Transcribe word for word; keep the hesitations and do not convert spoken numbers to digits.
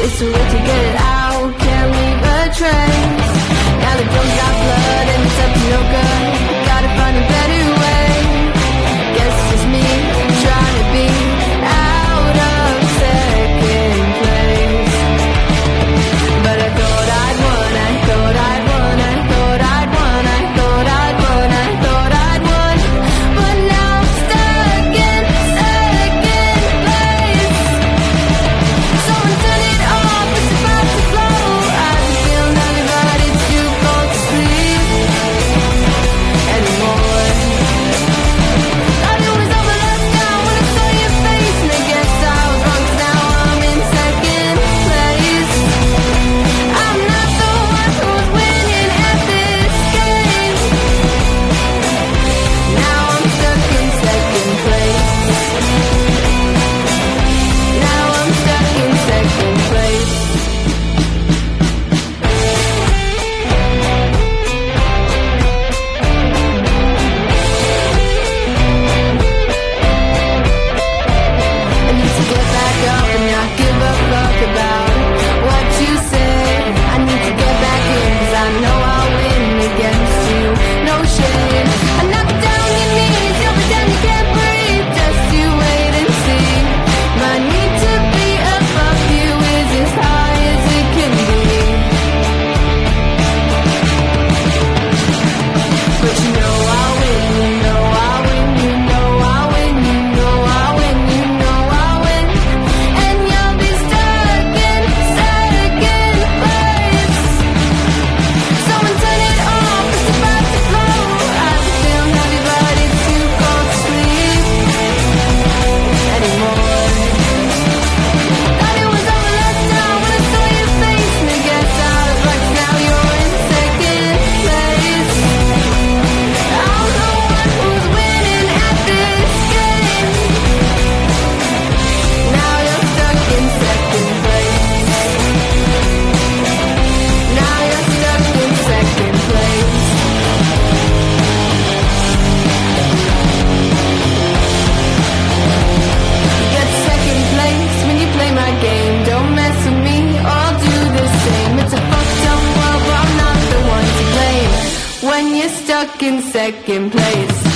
It's a way to get it out, can't leave a trace. Now the drums got blood and it's up to no good. Gotta find a better way. Guess it's me trying to be out of second place. But I thought I'd won, I thought I'd won, I thought I'd won, I thought I'd won, I thought I'd won. But now I'm stuck in second place. Someone turn it off, it's about to blow. I feel nothing but it's too cold to sleep anymore. Thought it was over last time when I saw your face, and I guess I was wrong 'cause now I'm in second place. I'm not the one who's winning at this game. Now I'm stuck in second place. Now I'm stuck in second place. I need to get back up and not give a fuck about what you say. I need to get back in 'cause I know I'll win against you. No shame. I knock down your knees, you'll pretend you can't breathe. Just you wait and see. My need to be above you is as high as it can be. But you know I'll win, you know I'll win, you know I'll win, you know I'll win, you know I'll win. And you'll be stuck in second place. Someone turn it off, it's about to blow. I feel heavy but it's too cold to sleep anymore. Thought it was over last time when I saw your face, and I guess I was right 'cause now you're in second place. I'm the one who's winning at this game. Now you're stuck in second place. Now you're stuck in second place. You get second place when you play my game. Don't mess with me, I'll do the same. It's a fucked up world, but I'm not the one to blame when you're stuck in second place.